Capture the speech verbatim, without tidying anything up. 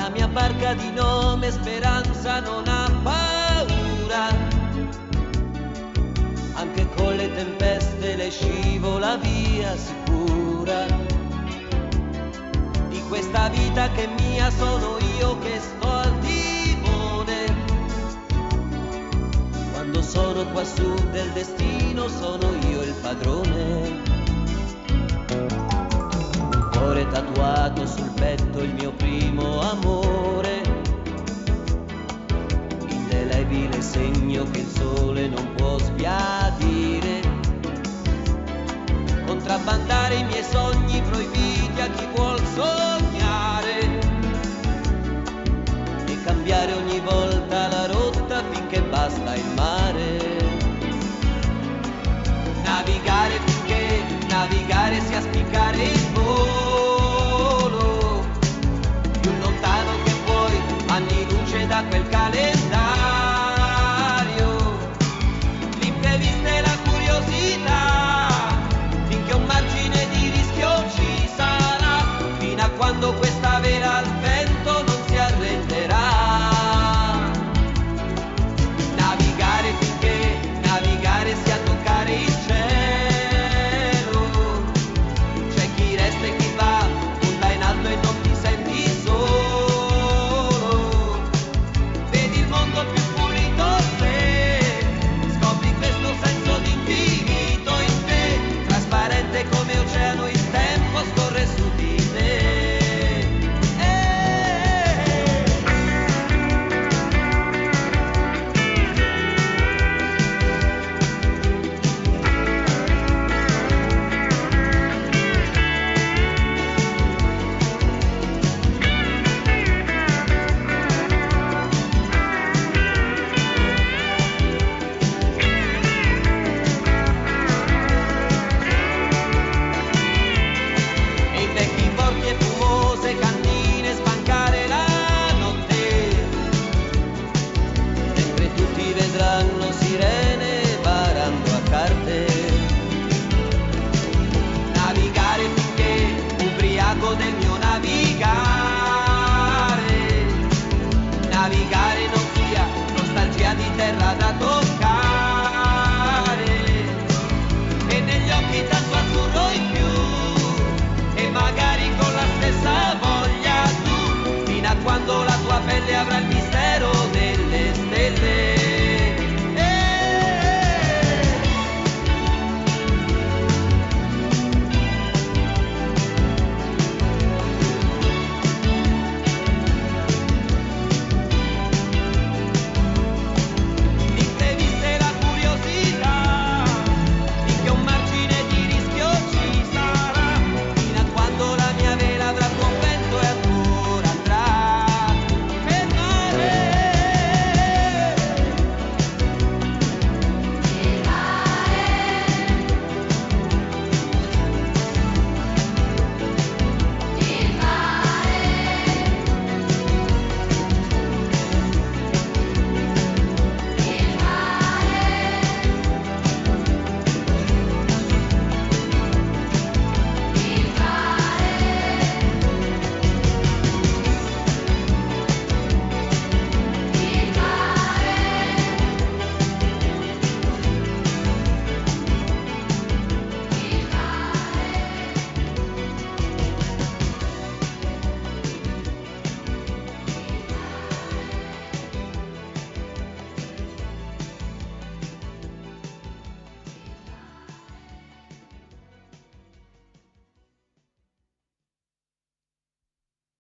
mia barca di nome Speranza non ha paura, anche con le tempeste le scivola via sicura. Di questa vita che è mia sono io che sto al timone, quando sono qua su del destino sono io il padrone. Cuore tatuato sul petto il mio primo amore, indelebile segno che il sole non può sbiadire. Contrabbandare i miei sogni proibiti a chi vuol sognare e cambiare ogni volta la rotta finché basta il mare. Navigare finché navigare sia spiccare il volo, più lontano che puoi, anni luce da quel calendario. L'imprevisto e la curiosità, finché un margine di rischio ci sarà, fino a quando questa vela al vento non si arrenderà. Navigare finché navigare sia toccare il cielo, c'è chi resta e chi va, punta in alto e non ti senti solo. Vedi il mondo più pulito se scopri questo senso di infinito in te, trasparente come oceano il tempo scorre su di te. E i vecchi porti e fumose cantine spancare la notte, mentre tutti vedranno sirene barando a carte. Navigare finché ubriaco del mio navigare, navigare non sia nostalgia di terra da toccare, e negli occhi tanto azzurro in più, e magari con la stessa voglia tu, fino a quando la tua pelle avrà il mio